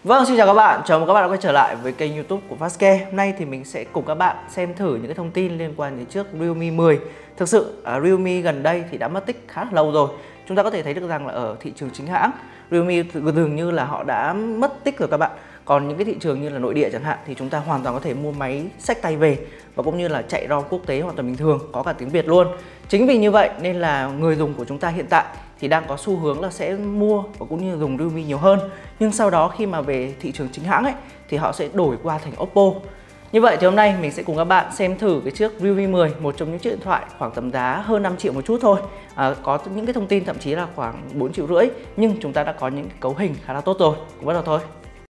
Vâng, xin chào các bạn, chào mừng các bạn đã quay trở lại với kênh YouTube của Fastcare. Hôm nay thì mình sẽ cùng các bạn xem thử những cái thông tin liên quan đến chiếc Realme 10. Thực sự Realme gần đây thì đã mất tích khá là lâu rồi. Chúng ta có thể thấy được rằng là ở thị trường chính hãng, Realme dường như là họ đã mất tích rồi các bạn. Còn những cái thị trường như là nội địa chẳng hạn thì chúng ta hoàn toàn có thể mua máy xách tay về và cũng như là chạy ROM quốc tế hoàn toàn bình thường, có cả tiếng Việt luôn. Chính vì như vậy nên là người dùng của chúng ta hiện tại thì đang có xu hướng là sẽ mua và cũng như dùng Realme nhiều hơn. Nhưng sau đó khi mà về thị trường chính hãng ấy thì họ sẽ đổi qua thành Oppo. Như vậy thì hôm nay mình sẽ cùng các bạn xem thử cái chiếc Realme 10, một trong những chiếc điện thoại khoảng tầm giá hơn 5 triệu một chút thôi. Có những cái thông tin thậm chí là khoảng 4,5 triệu, nhưng chúng ta đã có những cái cấu hình khá là tốt rồi. Cùng bắt đầu thôi.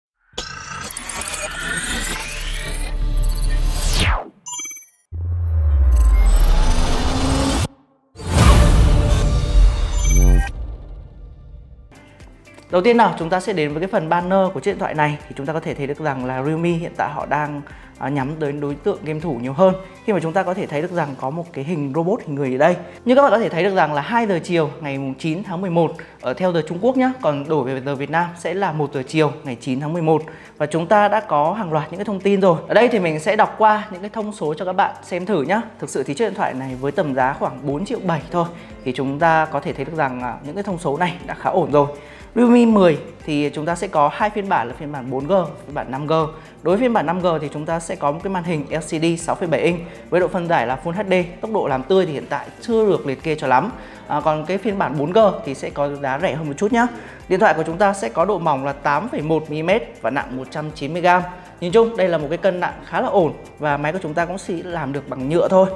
Đầu tiên nào, chúng ta sẽ đến với cái phần banner của chiếc điện thoại này. Thì chúng ta có thể thấy được rằng là Realme hiện tại họ đang nhắm đến đối tượng game thủ nhiều hơn, khi mà chúng ta có thể thấy được rằng có một cái hình robot hình người ở đây. Như các bạn có thể thấy được rằng là 2 giờ chiều ngày 9 tháng 11 ở theo giờ Trung Quốc nhé, còn đổi về giờ Việt Nam sẽ là 1 giờ chiều ngày 9 tháng 11. Và chúng ta đã có hàng loạt những cái thông tin rồi. Ở đây thì mình sẽ đọc qua những cái thông số cho các bạn xem thử nhé. Thực sự thì chiếc điện thoại này với tầm giá khoảng 4,7 triệu thôi thì chúng ta có thể thấy được rằng những cái thông số này đã khá ổn rồi. Realme 10 thì chúng ta sẽ có hai phiên bản là phiên bản 4G, phiên bản 5G. Đối với phiên bản 5G thì chúng ta sẽ có một cái màn hình LCD 6,7 inch với độ phân giải là Full HD. Tốc độ làm tươi thì hiện tại chưa được liệt kê cho lắm. Còn cái phiên bản 4G thì sẽ có giá rẻ hơn một chút nhé. Điện thoại của chúng ta sẽ có độ mỏng là 8,1mm và nặng 190g. Nhìn chung đây là một cái cân nặng khá là ổn và máy của chúng ta cũng sẽ làm được bằng nhựa thôi.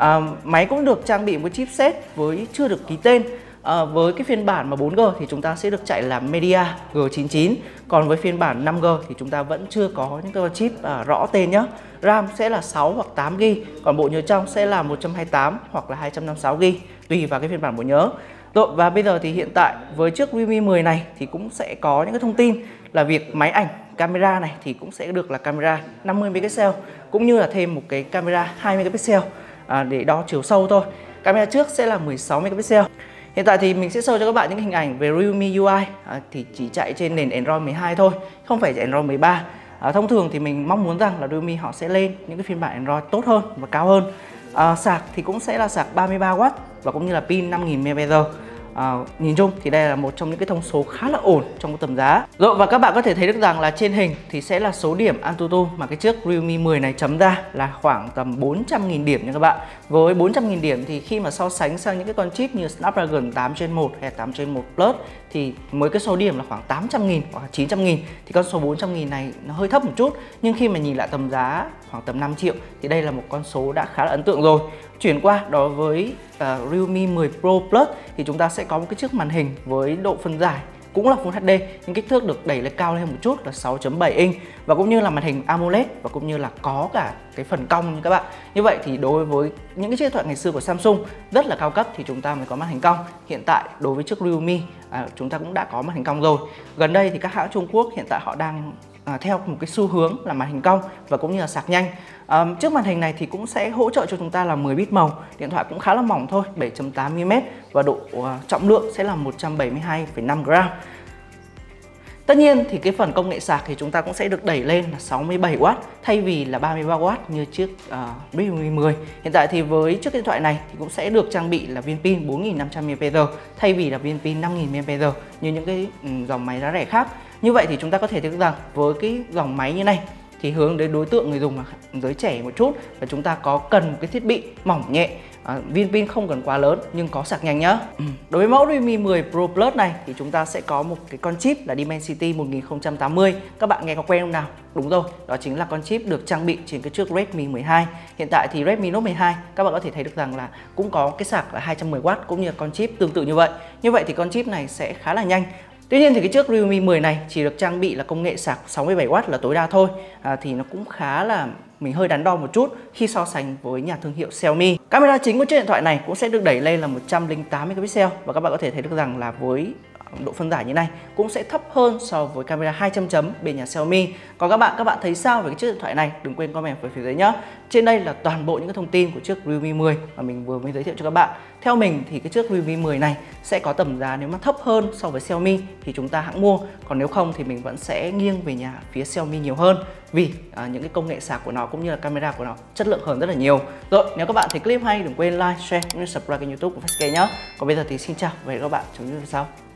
Máy cũng được trang bị một chipset với chưa được ký tên. Với cái phiên bản mà 4G thì chúng ta sẽ được chạy là Media G99. Còn với phiên bản 5G thì chúng ta vẫn chưa có những cái chip rõ tên nhé. RAM sẽ là 6 hoặc 8GB, còn bộ nhớ trong sẽ là 128 hoặc là 256GB tùy vào cái phiên bản bộ nhớ. Rồi, và bây giờ thì hiện tại với chiếc Realme 10 này thì cũng sẽ có những cái thông tin là việc máy ảnh camera này thì cũng sẽ được là camera 50 megapixel cũng như là thêm một cái camera 2 megapixel để đo chiều sâu thôi. Camera trước sẽ là 16 megapixel. Hiện tại thì mình sẽ show cho các bạn những hình ảnh về Realme UI thì chỉ chạy trên nền Android 12 thôi, không phải Android 13. Thông thường thì mình mong muốn rằng là Realme họ sẽ lên những cái phiên bản Android tốt hơn và cao hơn. Sạc thì cũng sẽ là sạc 33W và cũng như là pin 5000 mAh. Nhìn chung thì đây là một trong những cái thông số khá là ổn trong cái tầm giá. Rồi, và các bạn có thể thấy được rằng là trên hình thì sẽ là số điểm AnTuTu mà cái chiếc Realme 10 này chấm ra là khoảng tầm 400.000 điểm nha các bạn. Với 400.000 điểm thì khi mà so sánh sang những cái con chip như Snapdragon 8 Gen 1 hay 8 Gen 1 Plus thì mới cái số điểm là khoảng 800.000 hoặc 900.000 thì con số 400.000 này nó hơi thấp một chút. Nhưng khi mà nhìn lại tầm giá khoảng tầm 5 triệu thì đây là một con số đã khá là ấn tượng rồi. Chuyển qua đó với Realme 10 Pro Plus thì chúng ta sẽ có một cái chiếc màn hình với độ phân giải cũng là Full HD nhưng kích thước được đẩy lên cao lên một chút là 6.7 inch và cũng như là màn hình AMOLED và cũng như là có cả cái phần cong như các bạn. Như vậy thì đối với những cái chiếc điện thoại ngày xưa của Samsung rất là cao cấp thì chúng ta mới có màn hình cong. Hiện tại đối với chiếc Realme chúng ta cũng đã có màn hình cong rồi. Gần đây thì các hãng Trung Quốc hiện tại họ đang theo một cái xu hướng là màn hình cong và cũng như là sạc nhanh. Chiếc màn hình này thì cũng sẽ hỗ trợ cho chúng ta là 10 bit màu. Điện thoại cũng khá là mỏng thôi, 7.8mm và độ trọng lượng sẽ là 172,5g. Tất nhiên thì cái phần công nghệ sạc thì chúng ta cũng sẽ được đẩy lên là 67W thay vì là 33W như chiếc Realme 10. Hiện tại thì với chiếc điện thoại này thì cũng sẽ được trang bị là viên pin 4500 mAh thay vì là viên pin 5000 mAh như những cái dòng máy giá rẻ khác. Như vậy thì chúng ta có thể thấy rằng với cái dòng máy như này thì hướng đến đối tượng người dùng là giới trẻ một chút và chúng ta có cần một cái thiết bị mỏng nhẹ, viên pin không cần quá lớn nhưng có sạc nhanh nhá. Đối với mẫu Realme 10 Pro Plus này thì chúng ta sẽ có một cái con chip là Dimensity 1080. Các bạn nghe có quen không nào? Đúng rồi, đó chính là con chip được trang bị trên cái chiếc Redmi 12. Hiện tại thì Redmi Note 12 các bạn có thể thấy được rằng là cũng có cái sạc là 210W cũng như là con chip tương tự như vậy. Như vậy thì con chip này sẽ khá là nhanh. Tuy nhiên thì cái chiếc Realme 10 này chỉ được trang bị là công nghệ sạc 67W là tối đa thôi, thì nó cũng khá là mình hơi đắn đo một chút khi so sánh với nhà thương hiệu Xiaomi. Camera chính của chiếc điện thoại này cũng sẽ được đẩy lên là 108 megapixel và các bạn có thể thấy được rằng là với độ phân giải như này cũng sẽ thấp hơn so với camera 200 chấm bên nhà Xiaomi. Còn các bạn thấy sao về cái chiếc điện thoại này? Đừng quên comment về phía dưới nhé. Trên đây là toàn bộ những cái thông tin của chiếc Realme 10 mà mình vừa mới giới thiệu cho các bạn. Theo mình thì cái chiếc Realme 10 này sẽ có tầm giá nếu mà thấp hơn so với Xiaomi thì chúng ta hãng mua. Còn nếu không thì mình vẫn sẽ nghiêng về nhà phía Xiaomi nhiều hơn, vì những cái công nghệ sạc của nó cũng như là camera của nó chất lượng hơn rất là nhiều. Rồi, nếu các bạn thấy clip hay đừng quên like, share cũng như subscribe kênh YouTube của Fastcase nhé. Còn bây giờ thì xin chào và hẹn gặp các bạn trong những video sau.